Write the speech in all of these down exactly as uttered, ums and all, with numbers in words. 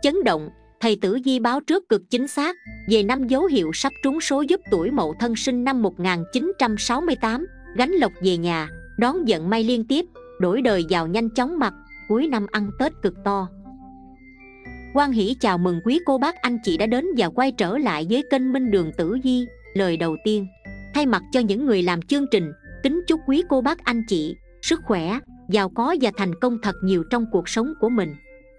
chấn động, thầy Tử Vi báo trước cực chính xác về năm dấu hiệu sắp trúng số giúp tuổi Mậu Thân sinh năm một nghìn chín trăm sáu mươi tám, gánh lộc về nhà, đón vận may liên tiếp, đổi đời giàu nhanh chóng mặt, cuối năm ăn Tết cực to. Hoan hỷ chào mừng quý cô bác anh chị đã đến và quay trở lại với kênh Minh Đường Tử Vi. Lời đầu tiên, thay mặt cho những người làm chương trình, kính chúc quý cô bác anh chị sức khỏe, giàu có và thành công thật nhiều trong cuộc sống của mình.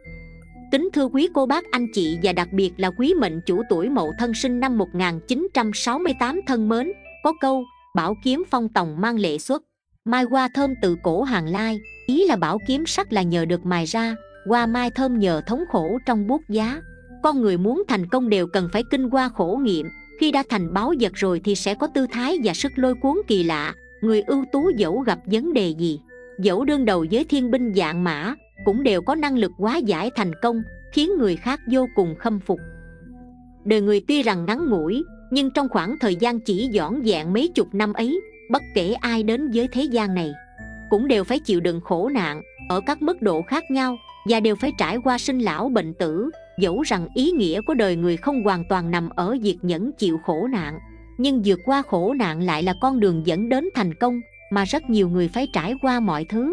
Kính thưa quý cô bác anh chị và đặc biệt là quý mệnh chủ tuổi Mậu Thân sinh năm một nghìn chín trăm sáu mươi tám thân mến, có câu bảo kiếm phong tòng mang lệ xuất, mai hoa thơm từ cổ hàng lai, ý là bảo kiếm sắc là nhờ được mài ra, hoa mai thơm nhờ thống khổ trong buốt giá. Con người muốn thành công đều cần phải kinh qua khổ nghiệm, khi đã thành báu vật rồi thì sẽ có tư thái và sức lôi cuốn kỳ lạ. Người ưu tú dẫu gặp vấn đề gì, dẫu đương đầu với thiên binh vạn mã, cũng đều có năng lực hóa giải thành công, khiến người khác vô cùng khâm phục. Đời người tuy rằng ngắn ngủi, nhưng trong khoảng thời gian chỉ vỏn vẹn mấy chục năm ấy, bất kể ai đến với thế gian này cũng đều phải chịu đựng khổ nạn ở các mức độ khác nhau, và đều phải trải qua sinh lão bệnh tử. Dẫu rằng ý nghĩa của đời người không hoàn toàn nằm ở việc nhẫn chịu khổ nạn, nhưng vượt qua khổ nạn lại là con đường dẫn đến thành công mà rất nhiều người phải trải qua mọi thứ.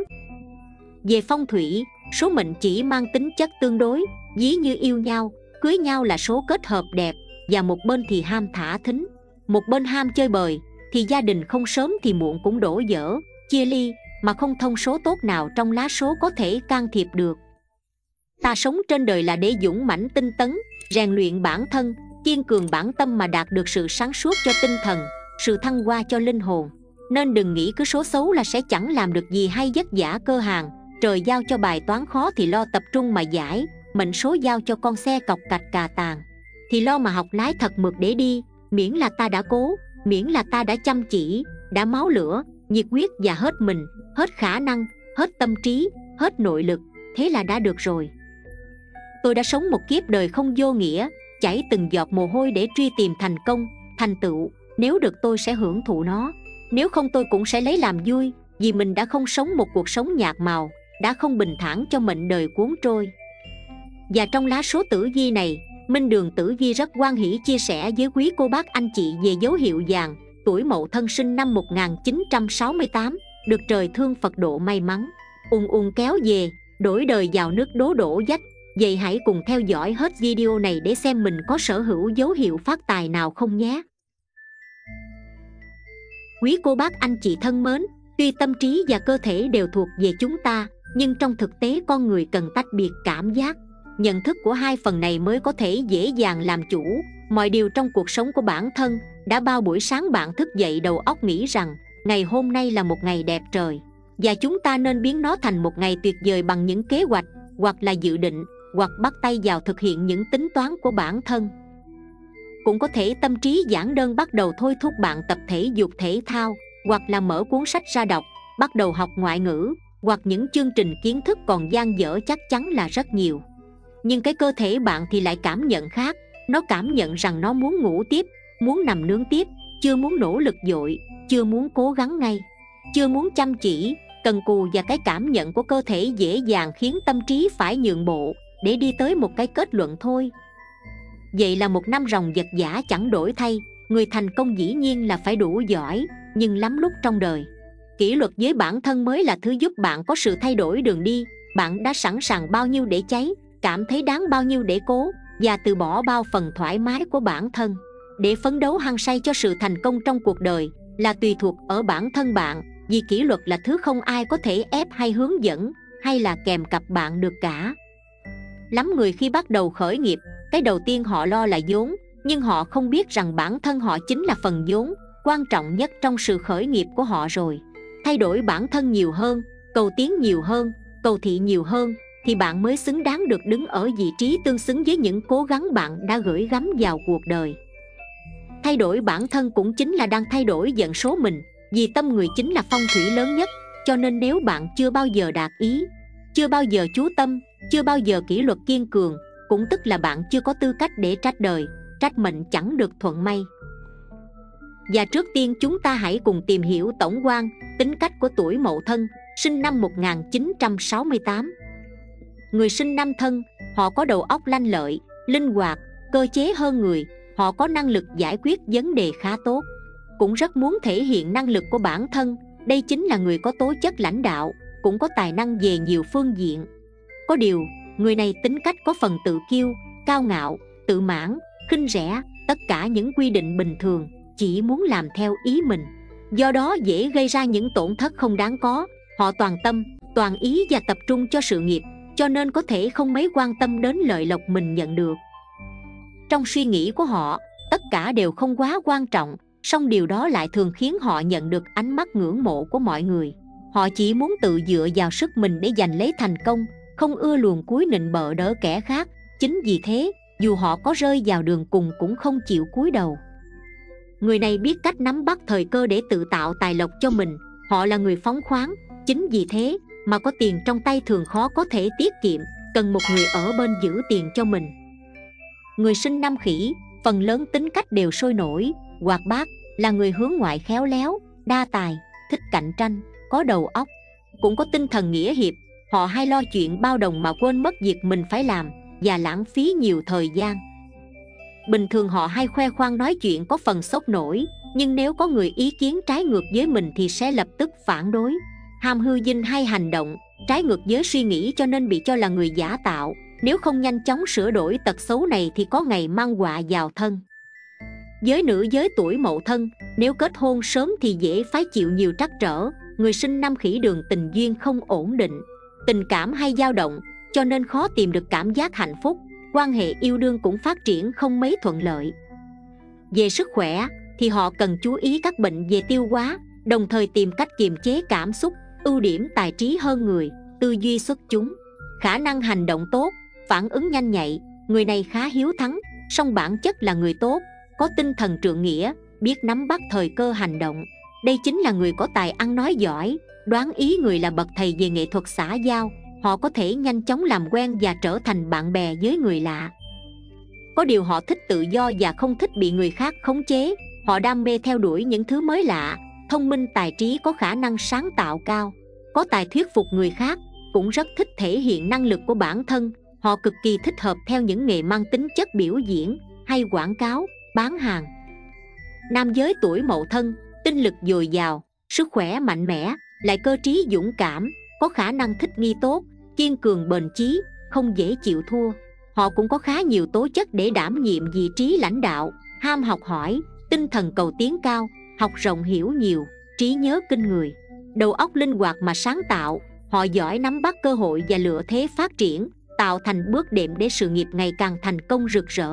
Về phong thủy, số mệnh chỉ mang tính chất tương đối, ví như yêu nhau, cưới nhau là số kết hợp đẹp, và một bên thì ham thả thính, một bên ham chơi bời, thì gia đình không sớm thì muộn cũng đổ vỡ, chia ly, mà không thông số tốt nào trong lá số có thể can thiệp được. Ta sống trên đời là để dũng mãnh tinh tấn, rèn luyện bản thân, kiên cường bản tâm mà đạt được sự sáng suốt cho tinh thần, sự thăng hoa cho linh hồn. Nên đừng nghĩ cứ số xấu là sẽ chẳng làm được gì hay vất vả cơ hàng. Trời giao cho bài toán khó thì lo tập trung mà giải, mệnh số giao cho con xe cọc cạch cà tàng thì lo mà học lái thật mực để đi. Miễn là ta đã cố, miễn là ta đã chăm chỉ, đã máu lửa, nhiệt huyết và hết mình, hết khả năng, hết tâm trí, hết nội lực, thế là đã được rồi. Tôi đã sống một kiếp đời không vô nghĩa, chảy từng giọt mồ hôi để truy tìm thành công, thành tựu. Nếu được tôi sẽ hưởng thụ nó, nếu không tôi cũng sẽ lấy làm vui, vì mình đã không sống một cuộc sống nhạt màu, đã không bình thản cho mệnh đời cuốn trôi. Và trong lá số tử vi này, Minh Đường Tử Vi rất hoan hỷ chia sẻ với quý cô bác anh chị về dấu hiệu vàng tuổi Mậu Thân sinh năm một nghìn chín trăm sáu mươi tám, được trời thương Phật độ may mắn, ùn ùn kéo về, đổi đời vào nước đố đổ vách. Vậy hãy cùng theo dõi hết video này để xem mình có sở hữu dấu hiệu phát tài nào không nhé. Quý cô bác anh chị thân mến, tuy tâm trí và cơ thể đều thuộc về chúng ta, nhưng trong thực tế con người cần tách biệt cảm giác, nhận thức của hai phần này mới có thể dễ dàng làm chủ mọi điều trong cuộc sống của bản thân. Đã bao buổi sáng bạn thức dậy đầu óc nghĩ rằng ngày hôm nay là một ngày đẹp trời, và chúng ta nên biến nó thành một ngày tuyệt vời bằng những kế hoạch, hoặc là dự định, hoặc bắt tay vào thực hiện những tính toán của bản thân. Cũng có thể tâm trí giản đơn bắt đầu thôi thúc bạn tập thể dục thể thao, hoặc là mở cuốn sách ra đọc, bắt đầu học ngoại ngữ, hoặc những chương trình kiến thức còn dang dở chắc chắn là rất nhiều. Nhưng cái cơ thể bạn thì lại cảm nhận khác. Nó cảm nhận rằng nó muốn ngủ tiếp, muốn nằm nướng tiếp, chưa muốn nỗ lực dội, chưa muốn cố gắng ngay, chưa muốn chăm chỉ, cần cù. Và cái cảm nhận của cơ thể dễ dàng khiến tâm trí phải nhượng bộ để đi tới một cái kết luận thôi. Vậy là một năm ròng vật vã chẳng đổi thay. Người thành công dĩ nhiên là phải đủ giỏi, nhưng lắm lúc trong đời, kỷ luật với bản thân mới là thứ giúp bạn có sự thay đổi đường đi. Bạn đã sẵn sàng bao nhiêu để cháy, cảm thấy đáng bao nhiêu để cố, và từ bỏ bao phần thoải mái của bản thân để phấn đấu hăng say cho sự thành công trong cuộc đời là tùy thuộc ở bản thân bạn. Vì kỷ luật là thứ không ai có thể ép hay hướng dẫn hay là kèm cặp bạn được cả. Lắm người khi bắt đầu khởi nghiệp, cái đầu tiên họ lo là vốn, nhưng họ không biết rằng bản thân họ chính là phần vốn quan trọng nhất trong sự khởi nghiệp của họ rồi. Thay đổi bản thân nhiều hơn, cầu tiến nhiều hơn, cầu thị nhiều hơn, thì bạn mới xứng đáng được đứng ở vị trí tương xứng với những cố gắng bạn đã gửi gắm vào cuộc đời. Thay đổi bản thân cũng chính là đang thay đổi vận số mình, vì tâm người chính là phong thủy lớn nhất. Cho nên nếu bạn chưa bao giờ đạt ý, chưa bao giờ chú tâm, chưa bao giờ kỷ luật kiên cường, cũng tức là bạn chưa có tư cách để trách đời, trách mệnh chẳng được thuận may. Và trước tiên chúng ta hãy cùng tìm hiểu tổng quan tính cách của tuổi Mậu Thân sinh năm một nghìn chín trăm sáu mươi tám. Người sinh năm Thân Họ có đầu óc lanh lợi, linh hoạt, cơ chế hơn người. Họ có năng lực giải quyết vấn đề khá tốt, cũng rất muốn thể hiện năng lực của bản thân. Đây chính là người có tố chất lãnh đạo, cũng có tài năng về nhiều phương diện. Có điều, người này tính cách có phần tự kiêu, cao ngạo, tự mãn, khinh rẻ, tất cả những quy định bình thường, chỉ muốn làm theo ý mình. Do đó dễ gây ra những tổn thất không đáng có. Họ toàn tâm, toàn ý và tập trung cho sự nghiệp, cho nên có thể không mấy quan tâm đến lợi lộc mình nhận được. Trong suy nghĩ của họ, tất cả đều không quá quan trọng, song điều đó lại thường khiến họ nhận được ánh mắt ngưỡng mộ của mọi người. Họ chỉ muốn tự dựa vào sức mình để giành lấy thành công, không ưa luồn cúi nịnh bợ đỡ kẻ khác. Chính vì thế, dù họ có rơi vào đường cùng cũng không chịu cúi đầu. Người này biết cách nắm bắt thời cơ để tự tạo tài lộc cho mình. Họ là người phóng khoáng. Chính vì thế mà có tiền trong tay thường khó có thể tiết kiệm, cần một người ở bên giữ tiền cho mình. Người sinh năm Khỉ, phần lớn tính cách đều sôi nổi, hoạt bát, là người hướng ngoại khéo léo, đa tài, thích cạnh tranh, có đầu óc, cũng có tinh thần nghĩa hiệp. Họ hay lo chuyện bao đồng mà quên mất việc mình phải làm, và lãng phí nhiều thời gian. Bình thường họ hay khoe khoang nói chuyện có phần sốc nổi, nhưng nếu có người ý kiến trái ngược với mình thì sẽ lập tức phản đối. Ham hư vinh hay hành động trái ngược với suy nghĩ cho nên bị cho là người giả tạo. Nếu không nhanh chóng sửa đổi tật xấu này thì có ngày mang họa vào thân. Với nữ giới tuổi Mậu Thân, nếu kết hôn sớm thì dễ phải chịu nhiều trắc trở. Người sinh năm Khỉ đường tình duyên không ổn định, tình cảm hay dao động, cho nên khó tìm được cảm giác hạnh phúc. Quan hệ yêu đương cũng phát triển không mấy thuận lợi. Về sức khỏe thì họ cần chú ý các bệnh về tiêu hóa, đồng thời tìm cách kiềm chế cảm xúc. Ưu điểm tài trí hơn người, tư duy xuất chúng, khả năng hành động tốt, phản ứng nhanh nhạy. Người này khá hiếu thắng, song bản chất là người tốt, có tinh thần trượng nghĩa, biết nắm bắt thời cơ hành động. Đây chính là người có tài ăn nói giỏi, đoán ý người là bậc thầy về nghệ thuật xã giao. Họ có thể nhanh chóng làm quen và trở thành bạn bè với người lạ. Có điều họ thích tự do và không thích bị người khác khống chế. Họ đam mê theo đuổi những thứ mới lạ, thông minh tài trí, có khả năng sáng tạo cao, có tài thuyết phục người khác, cũng rất thích thể hiện năng lực của bản thân. Họ cực kỳ thích hợp theo những nghề mang tính chất biểu diễn hay quảng cáo, bán hàng. Nam giới tuổi Mậu Thân, tinh lực dồi dào, sức khỏe mạnh mẽ, lại cơ trí dũng cảm, có khả năng thích nghi tốt, kiên cường bền chí, không dễ chịu thua. Họ cũng có khá nhiều tố chất để đảm nhiệm vị trí lãnh đạo, ham học hỏi, tinh thần cầu tiến cao, học rộng hiểu nhiều, trí nhớ kinh người, đầu óc linh hoạt mà sáng tạo. Họ giỏi nắm bắt cơ hội và lựa thế phát triển, tạo thành bước đệm để sự nghiệp ngày càng thành công rực rỡ.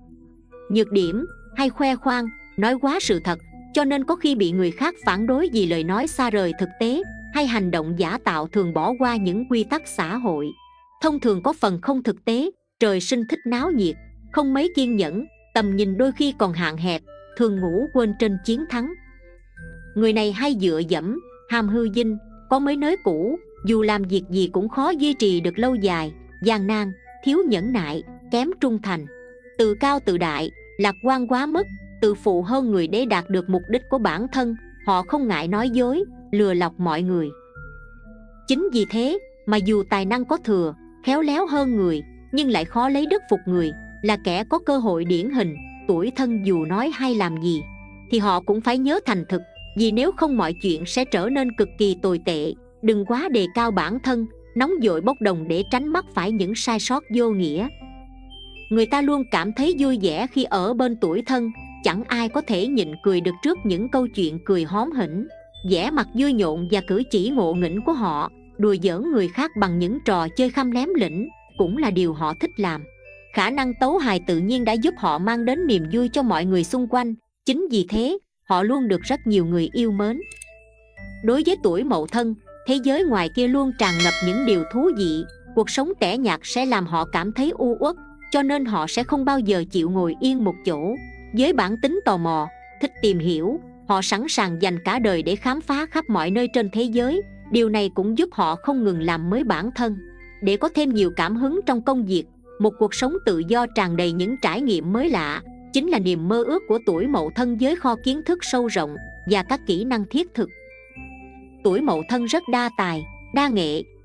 Nhược điểm hay khoe khoang, nói quá sự thật, cho nên có khi bị người khác phản đối vì lời nói xa rời thực tế, hay hành động giả tạo thường bỏ qua những quy tắc xã hội. Thông thường có phần không thực tế, trời sinh thích náo nhiệt, không mấy kiên nhẫn, tầm nhìn đôi khi còn hạn hẹp, thường ngủ quên trên chiến thắng. Người này hay dựa dẫm, ham hư vinh, có mấy nới cũ, dù làm việc gì cũng khó duy trì được lâu dài, gian nan, thiếu nhẫn nại, kém trung thành, tự cao tự đại, lạc quan quá mức, tự phụ hơn người để đạt được mục đích của bản thân. Họ không ngại nói dối, lừa lọc mọi người. Chính vì thế mà dù tài năng có thừa, khéo léo hơn người, nhưng lại khó lấy đức phục người, là kẻ có cơ hội điển hình. Tuổi Thân dù nói hay làm gì thì họ cũng phải nhớ thành thực, vì nếu không mọi chuyện sẽ trở nên cực kỳ tồi tệ. Đừng quá đề cao bản thân, nóng vội bốc đồng để tránh mắc phải những sai sót vô nghĩa. Người ta luôn cảm thấy vui vẻ khi ở bên tuổi Thân, chẳng ai có thể nhịn cười được trước những câu chuyện cười hóm hỉnh, vẻ mặt vui nhộn và cử chỉ ngộ nghĩnh của họ. Đùa giỡn người khác bằng những trò chơi khăm lém lĩnh cũng là điều họ thích làm. Khả năng tấu hài tự nhiên đã giúp họ mang đến niềm vui cho mọi người xung quanh. Chính vì thế họ luôn được rất nhiều người yêu mến. Đối với tuổi Mậu Thân, thế giới ngoài kia luôn tràn ngập những điều thú vị. Cuộc sống tẻ nhạt sẽ làm họ cảm thấy u uất, cho nên họ sẽ không bao giờ chịu ngồi yên một chỗ. Với bản tính tò mò, thích tìm hiểu, họ sẵn sàng dành cả đời để khám phá khắp mọi nơi trên thế giới. Điều này cũng giúp họ không ngừng làm mới bản thân, để có thêm nhiều cảm hứng trong công việc. Một cuộc sống tự do tràn đầy những trải nghiệm mới lạ chính là niềm mơ ước của tuổi Mậu Thân, với kho kiến thức sâu rộng và các kỹ năng thiết thực. Tuổi Mậu Thân rất đa tài, đa nghệ,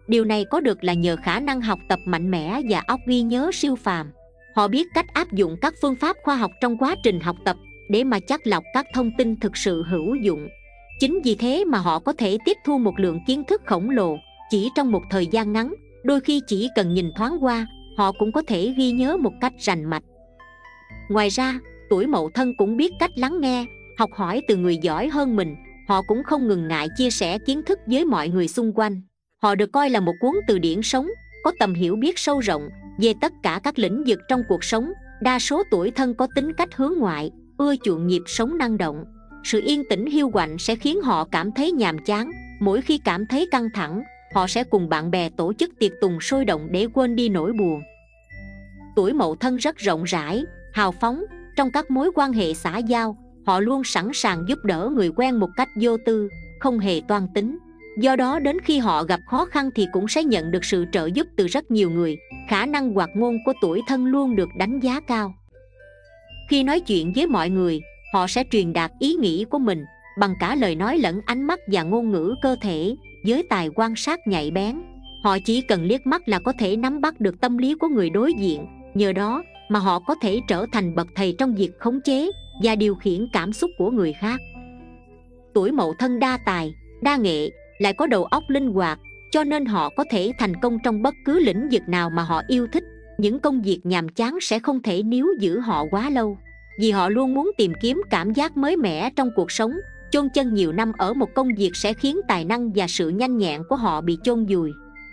Điều này có được là nhờ khả năng học tập mạnh mẽ và óc ghi nhớ siêu phàm. Họ biết cách áp dụng các phương pháp khoa học trong quá trình học tập để mà chắt lọc các thông tin thực sự hữu dụng. Chính vì thế mà họ có thể tiếp thu một lượng kiến thức khổng lồ chỉ trong một thời gian ngắn. Đôi khi chỉ cần nhìn thoáng qua, họ cũng có thể ghi nhớ một cách rành mạch. Ngoài ra, tuổi Mậu Thân cũng biết cách lắng nghe, học hỏi từ người giỏi hơn mình. Họ cũng không ngần ngại chia sẻ kiến thức với mọi người xung quanh. Họ được coi là một cuốn từ điển sống, có tầm hiểu biết sâu rộng về tất cả các lĩnh vực trong cuộc sống. Đa số tuổi Thân có tính cách hướng ngoại, ưa chuộng nhịp sống năng động. Sự yên tĩnh hiu quạnh sẽ khiến họ cảm thấy nhàm chán. Mỗi khi cảm thấy căng thẳng, họ sẽ cùng bạn bè tổ chức tiệc tùng sôi động để quên đi nỗi buồn. Tuổi Mậu Thân rất rộng rãi, hào phóng. Trong các mối quan hệ xã giao, họ luôn sẵn sàng giúp đỡ người quen một cách vô tư, không hề toan tính. Do đó đến khi họ gặp khó khăn thì cũng sẽ nhận được sự trợ giúp từ rất nhiều người. Khả năng hoạt ngôn của tuổi Thân luôn được đánh giá cao. Khi nói chuyện với mọi người, họ sẽ truyền đạt ý nghĩ của mình bằng cả lời nói lẫn ánh mắt và ngôn ngữ cơ thể. Với tài quan sát nhạy bén, họ chỉ cần liếc mắt là có thể nắm bắt được tâm lý của người đối diện. Nhờ đó mà họ có thể trở thành bậc thầy trong việc khống chế và điều khiển cảm xúc của người khác. Tuổi Mậu Thân đa tài, đa nghệ, lại có đầu óc linh hoạt, cho nên họ có thể thành công trong bất cứ lĩnh vực nào mà họ yêu thích. Những công việc nhàm chán sẽ không thể níu giữ họ quá lâu, vì họ luôn muốn tìm kiếm cảm giác mới mẻ trong cuộc sống. Chôn chân nhiều năm ở một công việc sẽ khiến tài năng và sự nhanh nhẹn của họ bị chôn vùi.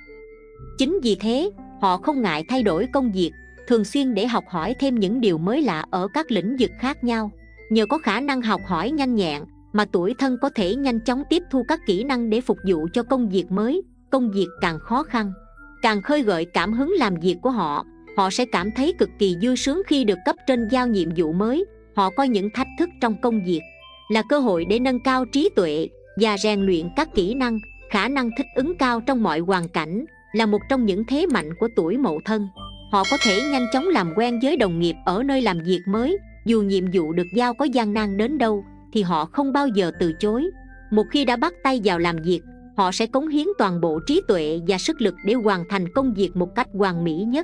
Chính vì thế, họ không ngại thay đổi công việc thường xuyên để học hỏi thêm những điều mới lạ ở các lĩnh vực khác nhau. Nhờ có khả năng học hỏi nhanh nhẹn mà tuổi Thân có thể nhanh chóng tiếp thu các kỹ năng để phục vụ cho công việc mới. Công việc càng khó khăn, càng khơi gợi cảm hứng làm việc của họ. Họ sẽ cảm thấy cực kỳ vui sướng khi được cấp trên giao nhiệm vụ mới. Họ coi những thách thức trong công việc là cơ hội để nâng cao trí tuệ và rèn luyện các kỹ năng. Khả năng thích ứng cao trong mọi hoàn cảnh là một trong những thế mạnh của tuổi Mậu Thân. Họ có thể nhanh chóng làm quen với đồng nghiệp ở nơi làm việc mới. Dù nhiệm vụ được giao có gian nan đến đâu thì họ không bao giờ từ chối. Một khi đã bắt tay vào làm việc, họ sẽ cống hiến toàn bộ trí tuệ và sức lực để hoàn thành công việc một cách hoàn mỹ nhất.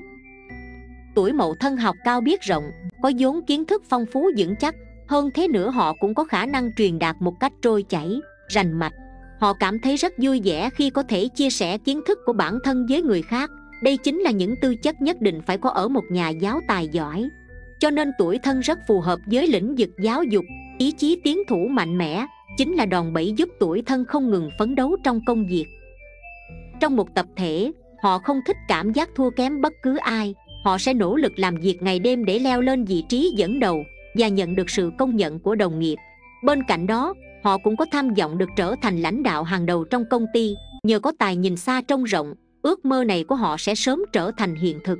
Tuổi Mậu Thân học cao biết rộng, có vốn kiến thức phong phú vững chắc. Hơn thế nữa, họ cũng có khả năng truyền đạt một cách trôi chảy, rành mạch. Họ cảm thấy rất vui vẻ khi có thể chia sẻ kiến thức của bản thân với người khác. Đây chính là những tư chất nhất định phải có ở một nhà giáo tài giỏi. Cho nên tuổi Thân rất phù hợp với lĩnh vực giáo dục. Ý chí tiến thủ mạnh mẽ chính là đòn bẩy giúp tuổi Thân không ngừng phấn đấu trong công việc. Trong một tập thể, họ không thích cảm giác thua kém bất cứ ai. Họ sẽ nỗ lực làm việc ngày đêm để leo lên vị trí dẫn đầu và nhận được sự công nhận của đồng nghiệp. Bên cạnh đó, họ cũng có tham vọng được trở thành lãnh đạo hàng đầu trong công ty. Nhờ có tài nhìn xa trông rộng, ước mơ này của họ sẽ sớm trở thành hiện thực.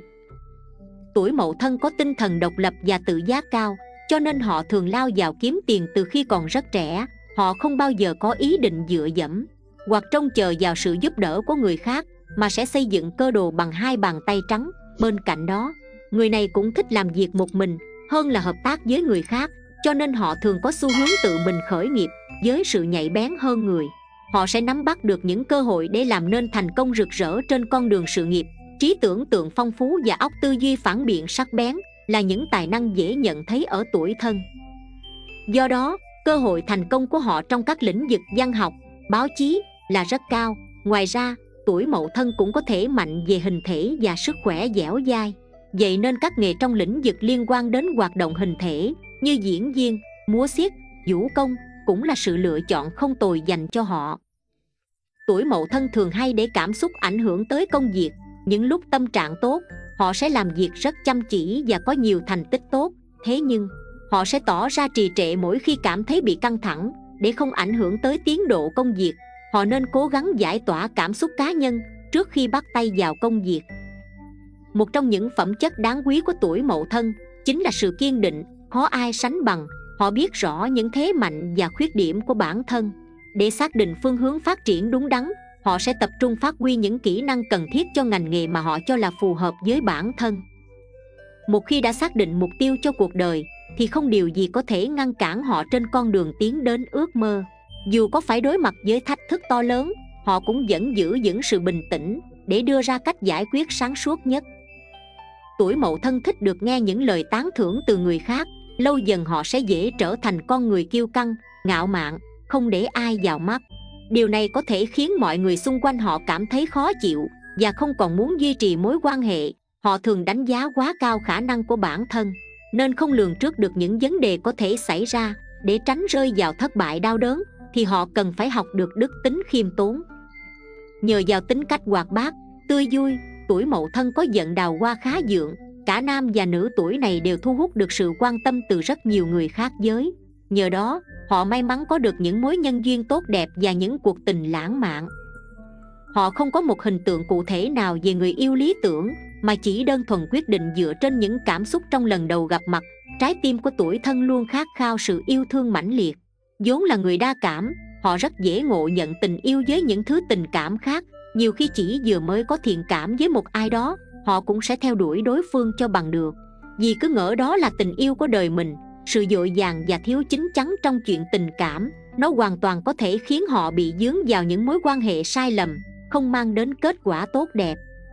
Tuổi Mậu Thân có tinh thần độc lập và tự giác cao, cho nên họ thường lao vào kiếm tiền từ khi còn rất trẻ. Họ không bao giờ có ý định dựa dẫm hoặc trông chờ vào sự giúp đỡ của người khác, mà sẽ xây dựng cơ đồ bằng hai bàn tay trắng. Bên cạnh đó, người này cũng thích làm việc một mình hơn là hợp tác với người khác, cho nên họ thường có xu hướng tự mình khởi nghiệp. Với sự nhạy bén hơn người, họ sẽ nắm bắt được những cơ hội để làm nên thành công rực rỡ trên con đường sự nghiệp. Trí tưởng tượng phong phú và óc tư duy phản biện sắc bén là những tài năng dễ nhận thấy ở tuổi Thân. Do đó, cơ hội thành công của họ trong các lĩnh vực văn học, báo chí là rất cao. Ngoài ra, tuổi Mậu Thân cũng có thể mạnh về hình thể và sức khỏe dẻo dai. Vậy nên các nghề trong lĩnh vực liên quan đến hoạt động hình thể như diễn viên, múa xiết, vũ công cũng là sự lựa chọn không tồi dành cho họ. Tuổi Mậu Thân thường hay để cảm xúc ảnh hưởng tới công việc. Những lúc tâm trạng tốt, họ sẽ làm việc rất chăm chỉ và có nhiều thành tích tốt. Thế nhưng, họ sẽ tỏ ra trì trệ mỗi khi cảm thấy bị căng thẳng. Để không ảnh hưởng tới tiến độ công việc, họ nên cố gắng giải tỏa cảm xúc cá nhân trước khi bắt tay vào công việc. Một trong những phẩm chất đáng quý của tuổi Mậu Thân chính là sự kiên định, khó ai sánh bằng. Họ biết rõ những thế mạnh và khuyết điểm của bản thân. Để xác định phương hướng phát triển đúng đắn, họ sẽ tập trung phát huy những kỹ năng cần thiết cho ngành nghề mà họ cho là phù hợp với bản thân. Một khi đã xác định mục tiêu cho cuộc đời, thì không điều gì có thể ngăn cản họ trên con đường tiến đến ước mơ. Dù có phải đối mặt với thách thức to lớn, họ cũng vẫn giữ vững sự bình tĩnh. để đưa ra cách giải quyết sáng suốt nhất. Tuổi Mậu Thân thích được nghe những lời tán thưởng từ người khác, lâu dần họ sẽ dễ trở thành con người kiêu căng, ngạo mạn, không để ai vào mắt. Điều này có thể khiến mọi người xung quanh họ cảm thấy khó chịu và không còn muốn duy trì mối quan hệ. Họ thường đánh giá quá cao khả năng của bản thân, nên không lường trước được những vấn đề có thể xảy ra. Để tránh rơi vào thất bại đau đớn thì họ cần phải học được đức tính khiêm tốn. Nhờ vào tính cách hoạt bát, tươi vui, tuổi Mậu Thân có vận đào hoa khá vượng. Cả nam và nữ tuổi này đều thu hút được sự quan tâm từ rất nhiều người khác giới. Nhờ đó, họ may mắn có được những mối nhân duyên tốt đẹp và những cuộc tình lãng mạn. Họ không có một hình tượng cụ thể nào về người yêu lý tưởng, mà chỉ đơn thuần quyết định dựa trên những cảm xúc trong lần đầu gặp mặt. Trái tim của tuổi Thân luôn khát khao sự yêu thương mãnh liệt. Vốn là người đa cảm, họ rất dễ ngộ nhận tình yêu với những thứ tình cảm khác. Nhiều khi chỉ vừa mới có thiện cảm với một ai đó, họ cũng sẽ theo đuổi đối phương cho bằng được, vì cứ ngỡ đó là tình yêu của đời mình. Sự vội vàng và thiếu chín chắn trong chuyện tình cảm, nó hoàn toàn có thể khiến họ bị vướng vào những mối quan hệ sai lầm, không mang đến kết quả tốt đẹp.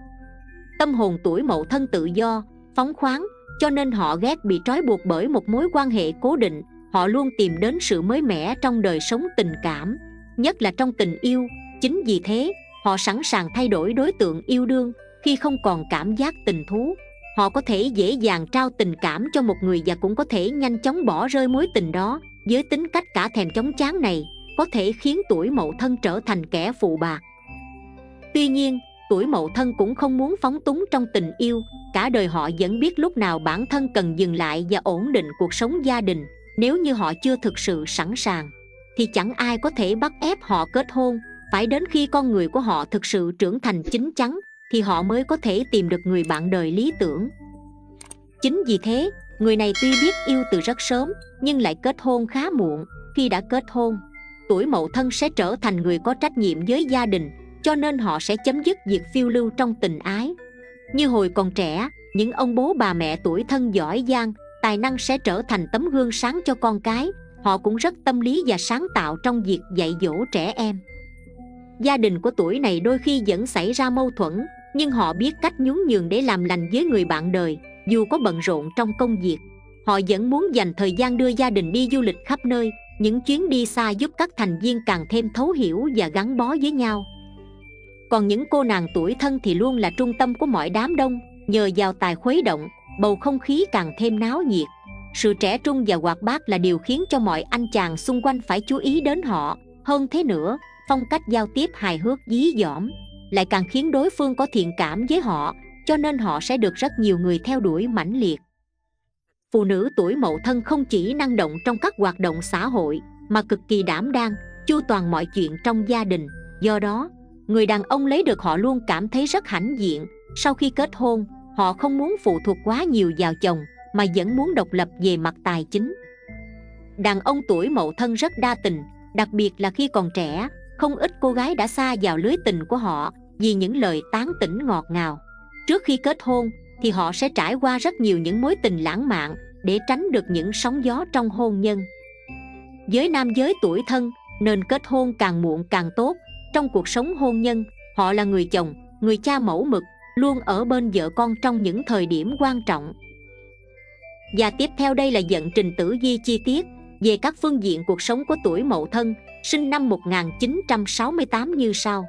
Tâm hồn tuổi Mậu Thân tự do, phóng khoáng, cho nên họ ghét bị trói buộc bởi một mối quan hệ cố định. Họ luôn tìm đến sự mới mẻ trong đời sống tình cảm, nhất là trong tình yêu. Chính vì thế, họ sẵn sàng thay đổi đối tượng yêu đương khi không còn cảm giác tình thú. Họ có thể dễ dàng trao tình cảm cho một người và cũng có thể nhanh chóng bỏ rơi mối tình đó. Với tính cách cả thèm chóng chán này, có thể khiến tuổi Mậu Thân trở thành kẻ phụ bạc. Tuy nhiên, tuổi Mậu Thân cũng không muốn phóng túng trong tình yêu. Cả đời họ vẫn biết lúc nào bản thân cần dừng lại và ổn định cuộc sống gia đình. Nếu như họ chưa thực sự sẵn sàng, thì chẳng ai có thể bắt ép họ kết hôn. Phải đến khi con người của họ thực sự trưởng thành chín chắn, thì họ mới có thể tìm được người bạn đời lý tưởng. Chính vì thế, người này tuy biết yêu từ rất sớm, nhưng lại kết hôn khá muộn. Khi đã kết hôn, tuổi Mậu Thân sẽ trở thành người có trách nhiệm với gia đình, cho nên họ sẽ chấm dứt việc phiêu lưu trong tình ái. Như hồi còn trẻ, những ông bố bà mẹ tuổi Thân giỏi giang, tài năng sẽ trở thành tấm gương sáng cho con cái. Họ cũng rất tâm lý và sáng tạo trong việc dạy dỗ trẻ em. Gia đình của tuổi này đôi khi vẫn xảy ra mâu thuẫn, nhưng họ biết cách nhún nhường để làm lành với người bạn đời. Dù có bận rộn trong công việc, họ vẫn muốn dành thời gian đưa gia đình đi du lịch khắp nơi. Những chuyến đi xa giúp các thành viên càng thêm thấu hiểu và gắn bó với nhau. Còn những cô nàng tuổi Thân thì luôn là trung tâm của mọi đám đông. Nhờ vào tài khuấy động, bầu không khí càng thêm náo nhiệt. Sự trẻ trung và hoạt bát là điều khiến cho mọi anh chàng xung quanh phải chú ý đến họ. Hơn thế nữa, phong cách giao tiếp hài hước dí dỏm lại càng khiến đối phương có thiện cảm với họ, cho nên họ sẽ được rất nhiều người theo đuổi mãnh liệt. Phụ nữ tuổi Mậu Thân không chỉ năng động trong các hoạt động xã hội, mà cực kỳ đảm đang, chu toàn mọi chuyện trong gia đình. Do đó, người đàn ông lấy được họ luôn cảm thấy rất hãnh diện. Sau khi kết hôn, họ không muốn phụ thuộc quá nhiều vào chồng, mà vẫn muốn độc lập về mặt tài chính. Đàn ông tuổi Mậu Thân rất đa tình, đặc biệt là khi còn trẻ. Không ít cô gái đã sa vào lưới tình của họ vì những lời tán tỉnh ngọt ngào. Trước khi kết hôn thì họ sẽ trải qua rất nhiều những mối tình lãng mạn để tránh được những sóng gió trong hôn nhân. Với nam giới tuổi Thân, nên kết hôn càng muộn càng tốt. Trong cuộc sống hôn nhân, họ là người chồng, người cha mẫu mực, luôn ở bên vợ con trong những thời điểm quan trọng. Và tiếp theo đây là vận trình tử vi chi tiết về các phương diện cuộc sống của tuổi Mậu Thân, sinh năm một nghìn chín trăm sáu mươi tám như sau.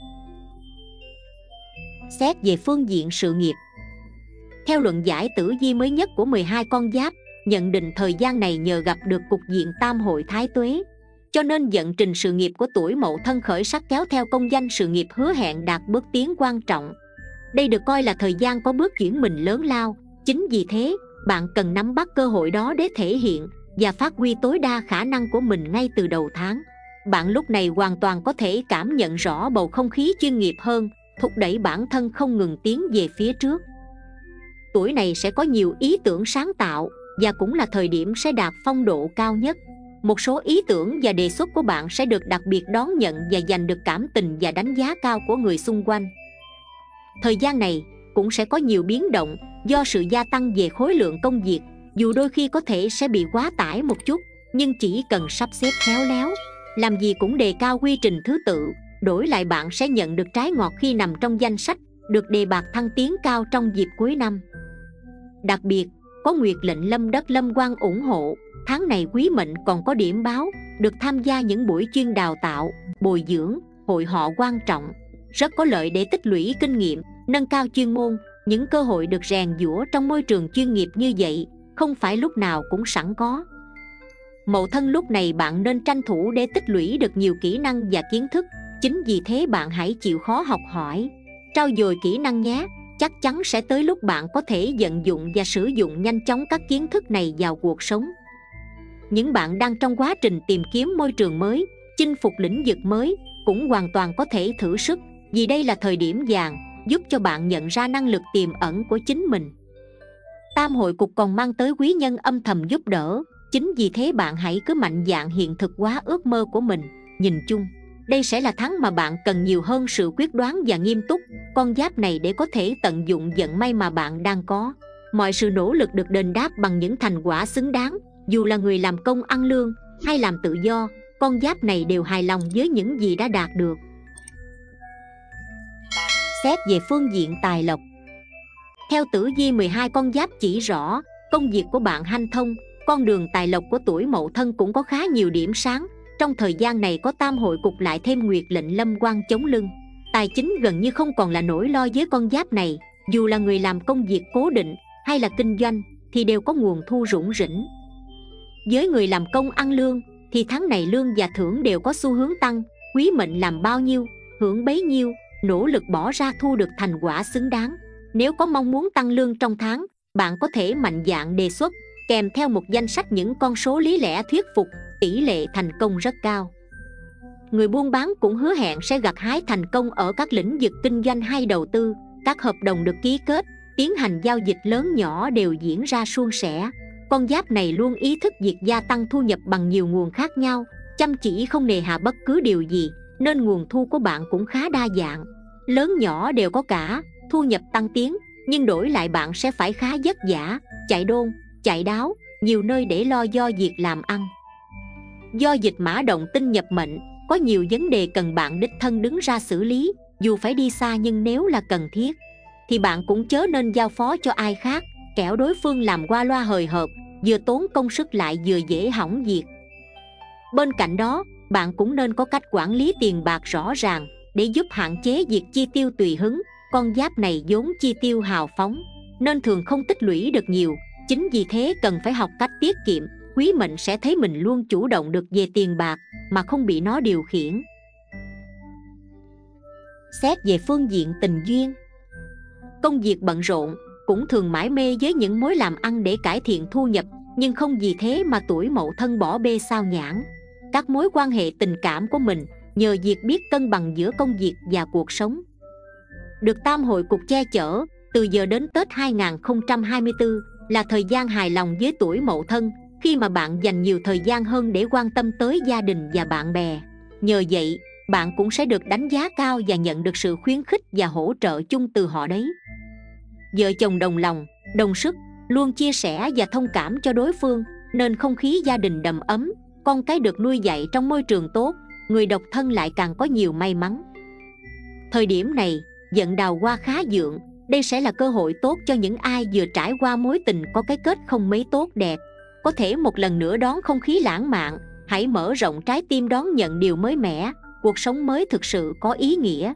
Xét về phương diện sự nghiệp. Theo luận giải tử vi mới nhất của mười hai con giáp, nhận định thời gian này nhờ gặp được cục diện tam hội thái tuế, cho nên vận trình sự nghiệp của tuổi Mậu Thân khởi sắc kéo theo công danh sự nghiệp hứa hẹn đạt bước tiến quan trọng. Đây được coi là thời gian có bước chuyển mình lớn lao. Chính vì thế, bạn cần nắm bắt cơ hội đó để thể hiện và phát huy tối đa khả năng của mình ngay từ đầu tháng. Bạn lúc này hoàn toàn có thể cảm nhận rõ bầu không khí chuyên nghiệp hơn, thúc đẩy bản thân không ngừng tiến về phía trước. Tuổi này sẽ có nhiều ý tưởng sáng tạo và cũng là thời điểm sẽ đạt phong độ cao nhất. Một số ý tưởng và đề xuất của bạn sẽ được đặc biệt đón nhận và giành được cảm tình và đánh giá cao của người xung quanh. Thời gian này cũng sẽ có nhiều biến động do sự gia tăng về khối lượng công việc. Dù đôi khi có thể sẽ bị quá tải một chút, nhưng chỉ cần sắp xếp khéo léo, làm gì cũng đề cao quy trình thứ tự, đổi lại bạn sẽ nhận được trái ngọt khi nằm trong danh sách được đề bạt thăng tiến cao trong dịp cuối năm. Đặc biệt, có nguyệt lệnh lâm đất lâm quan ủng hộ, tháng này quý mệnh còn có điểm báo, được tham gia những buổi chuyên đào tạo, bồi dưỡng, hội họ quan trọng, rất có lợi để tích lũy kinh nghiệm, nâng cao chuyên môn. Những cơ hội được rèn giũa trong môi trường chuyên nghiệp như vậy không phải lúc nào cũng sẵn có. Mậu Thân lúc này bạn nên tranh thủ để tích lũy được nhiều kỹ năng và kiến thức. Chính vì thế bạn hãy chịu khó học hỏi, trau dồi kỹ năng nhé. Chắc chắn sẽ tới lúc bạn có thể vận dụng và sử dụng nhanh chóng các kiến thức này vào cuộc sống. Những bạn đang trong quá trình tìm kiếm môi trường mới, chinh phục lĩnh vực mới cũng hoàn toàn có thể thử sức, vì đây là thời điểm vàng giúp cho bạn nhận ra năng lực tiềm ẩn của chính mình. Tam hội cục còn mang tới quý nhân âm thầm giúp đỡ, chính vì thế bạn hãy cứ mạnh dạn hiện thực hóa ước mơ của mình. Nhìn chung, đây sẽ là tháng mà bạn cần nhiều hơn sự quyết đoán và nghiêm túc con giáp này để có thể tận dụng vận may mà bạn đang có. Mọi sự nỗ lực được đền đáp bằng những thành quả xứng đáng. Dù là người làm công ăn lương hay làm tự do, con giáp này đều hài lòng với những gì đã đạt được. Xét về phương diện tài lộc, theo tử vi mười hai con giáp chỉ rõ công việc của bạn hanh thông, con đường tài lộc của tuổi Mậu Thân cũng có khá nhiều điểm sáng. Trong thời gian này có tam hội cục lại thêm nguyệt lệnh lâm quan chống lưng, tài chính gần như không còn là nỗi lo với con giáp này. Dù là người làm công việc cố định hay là kinh doanh thì đều có nguồn thu rủng rỉnh. Với người làm công ăn lương thì tháng này lương và thưởng đều có xu hướng tăng. Quý mệnh làm bao nhiêu hưởng bấy nhiêu, nỗ lực bỏ ra thu được thành quả xứng đáng. Nếu có mong muốn tăng lương trong tháng, bạn có thể mạnh dạn đề xuất, kèm theo một danh sách những con số lý lẽ thuyết phục, tỷ lệ thành công rất cao. Người buôn bán cũng hứa hẹn sẽ gặt hái thành công ở các lĩnh vực kinh doanh hay đầu tư. Các hợp đồng được ký kết, tiến hành giao dịch lớn nhỏ đều diễn ra suôn sẻ. Con giáp này luôn ý thức việc gia tăng thu nhập bằng nhiều nguồn khác nhau, chăm chỉ không nề hà bất cứ điều gì, nên nguồn thu của bạn cũng khá đa dạng. Lớn nhỏ đều có cả, thu nhập tăng tiến, nhưng đổi lại bạn sẽ phải khá vất vả, chạy đôn, chạy đáo, nhiều nơi để lo do việc làm ăn. Do dịch mã động tinh nhập mệnh, có nhiều vấn đề cần bạn đích thân đứng ra xử lý. Dù phải đi xa nhưng nếu là cần thiết thì bạn cũng chớ nên giao phó cho ai khác, kẻo đối phương làm qua loa hời hợt, vừa tốn công sức lại vừa dễ hỏng việc. Bên cạnh đó, bạn cũng nên có cách quản lý tiền bạc rõ ràng để giúp hạn chế việc chi tiêu tùy hứng. Con giáp này vốn chi tiêu hào phóng nên thường không tích lũy được nhiều, chính vì thế cần phải học cách tiết kiệm. Quý mệnh sẽ thấy mình luôn chủ động được về tiền bạc mà không bị nó điều khiển. Xét về phương diện tình duyên, công việc bận rộn, cũng thường mải mê với những mối làm ăn để cải thiện thu nhập, nhưng không vì thế mà tuổi Mậu Thân bỏ bê sao nhãng các mối quan hệ tình cảm của mình, nhờ việc biết cân bằng giữa công việc và cuộc sống. Được tam hội cục che chở, từ giờ đến Tết hai không hai tư là thời gian hài lòng với tuổi Mậu Thân, khi mà bạn dành nhiều thời gian hơn để quan tâm tới gia đình và bạn bè. Nhờ vậy, bạn cũng sẽ được đánh giá cao và nhận được sự khuyến khích và hỗ trợ chung từ họ đấy. Vợ chồng đồng lòng, đồng sức, luôn chia sẻ và thông cảm cho đối phương, nên không khí gia đình đầm ấm, con cái được nuôi dạy trong môi trường tốt, người độc thân lại càng có nhiều may mắn. Thời điểm này, vận đào hoa khá vượng, đây sẽ là cơ hội tốt cho những ai vừa trải qua mối tình có cái kết không mấy tốt đẹp. Có thể một lần nữa đón không khí lãng mạn, hãy mở rộng trái tim đón nhận điều mới mẻ, cuộc sống mới thực sự có ý nghĩa.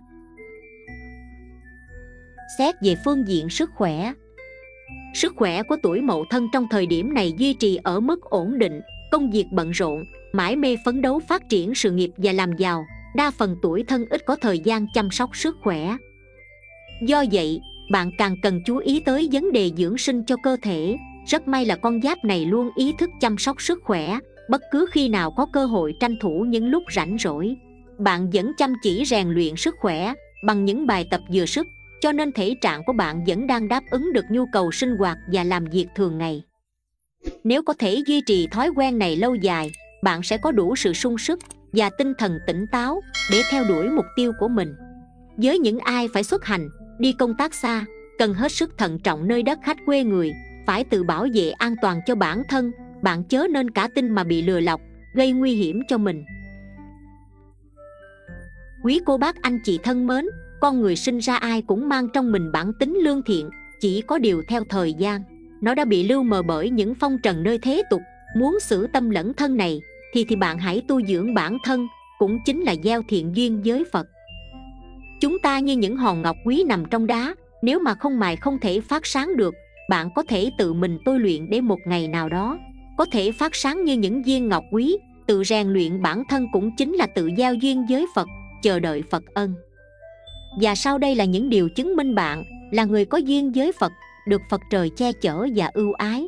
Xét về phương diện sức khỏe, sức khỏe của tuổi Mậu Thân trong thời điểm này duy trì ở mức ổn định, công việc bận rộn, mải mê phấn đấu phát triển sự nghiệp và làm giàu. Đa phần tuổi Thân ít có thời gian chăm sóc sức khỏe. Do vậy, bạn càng cần chú ý tới vấn đề dưỡng sinh cho cơ thể. Rất may là con giáp này luôn ý thức chăm sóc sức khỏe, bất cứ khi nào có cơ hội tranh thủ những lúc rảnh rỗi. Bạn vẫn chăm chỉ rèn luyện sức khỏe bằng những bài tập vừa sức, cho nên thể trạng của bạn vẫn đang đáp ứng được nhu cầu sinh hoạt và làm việc thường ngày. Nếu có thể duy trì thói quen này lâu dài, bạn sẽ có đủ sự sung sức và tinh thần tỉnh táo để theo đuổi mục tiêu của mình. Với những ai phải xuất hành, đi công tác xa, cần hết sức thận trọng nơi đất khách quê người, phải tự bảo vệ an toàn cho bản thân. Bạn chớ nên cả tin mà bị lừa lọc, gây nguy hiểm cho mình. Quý cô bác anh chị thân mến, con người sinh ra ai cũng mang trong mình bản tính lương thiện. Chỉ có điều theo thời gian, nó đã bị lưu mờ bởi những phong trần nơi thế tục. Muốn xử tâm lẫn thân này thì thì bạn hãy tu dưỡng bản thân, cũng chính là gieo thiện duyên với Phật. Chúng ta như những hòn ngọc quý nằm trong đá, nếu mà không mài không thể phát sáng được. Bạn có thể tự mình tôi luyện để một ngày nào đó có thể phát sáng như những viên ngọc quý. Tự rèn luyện bản thân cũng chính là tự giao duyên với Phật, chờ đợi Phật ân. Và sau đây là những điều chứng minh bạn là người có duyên với Phật, được Phật trời che chở và ưu ái.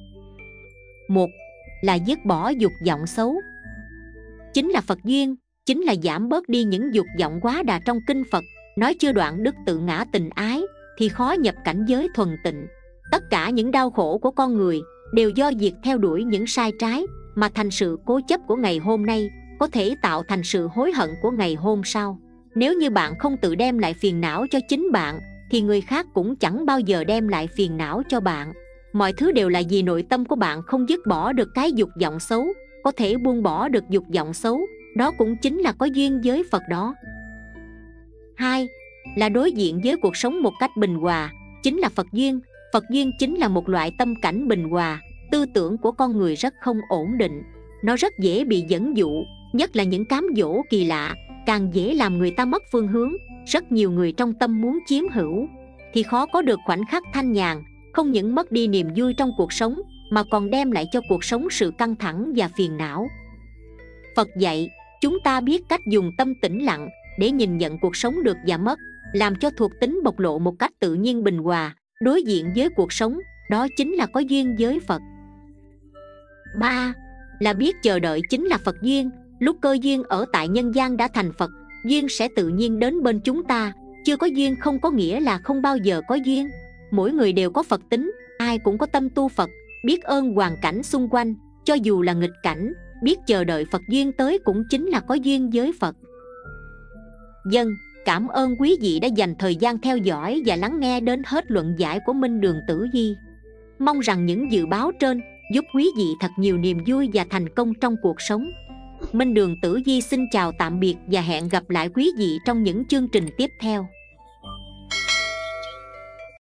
Một là dứt bỏ dục vọng xấu. Chính là Phật duyên, chính là giảm bớt đi những dục vọng quá đà. Trong kinh Phật nói chưa đoạn đức tự ngã tình ái thì khó nhập cảnh giới thuần tịnh. Tất cả những đau khổ của con người đều do việc theo đuổi những sai trái mà thành sự cố chấp của ngày hôm nay, có thể tạo thành sự hối hận của ngày hôm sau. Nếu như bạn không tự đem lại phiền não cho chính bạn thì người khác cũng chẳng bao giờ đem lại phiền não cho bạn. Mọi thứ đều là vì nội tâm của bạn không dứt bỏ được cái dục vọng xấu. Có thể buông bỏ được dục vọng xấu, đó cũng chính là có duyên với Phật đó. Hai là đối diện với cuộc sống một cách bình hòa, chính là Phật duyên. Phật duyên chính là một loại tâm cảnh bình hòa. Tư tưởng của con người rất không ổn định, nó rất dễ bị dẫn dụ, nhất là những cám dỗ kỳ lạ, càng dễ làm người ta mất phương hướng. Rất nhiều người trong tâm muốn chiếm hữu thì khó có được khoảnh khắc thanh nhàn, không những mất đi niềm vui trong cuộc sống mà còn đem lại cho cuộc sống sự căng thẳng và phiền não. Phật dạy chúng ta biết cách dùng tâm tĩnh lặng để nhìn nhận cuộc sống được và mất, làm cho thuộc tính bộc lộ một cách tự nhiên bình hòa, đối diện với cuộc sống, đó chính là có duyên với Phật. Ba là biết chờ đợi, chính là Phật duyên. Lúc cơ duyên ở tại nhân gian đã thành Phật, duyên sẽ tự nhiên đến bên chúng ta. Chưa có duyên không có nghĩa là không bao giờ có duyên. Mỗi người đều có Phật tính, ai cũng có tâm tu Phật, biết ơn hoàn cảnh xung quanh, cho dù là nghịch cảnh, biết chờ đợi Phật duyên tới cũng chính là có duyên với Phật. Dân, cảm ơn quý vị đã dành thời gian theo dõi và lắng nghe đến hết luận giải của Minh Đường Tử Vi. Mong rằng những dự báo trên giúp quý vị thật nhiều niềm vui và thành công trong cuộc sống. Minh Đường Tử Vi xin chào tạm biệt và hẹn gặp lại quý vị trong những chương trình tiếp theo.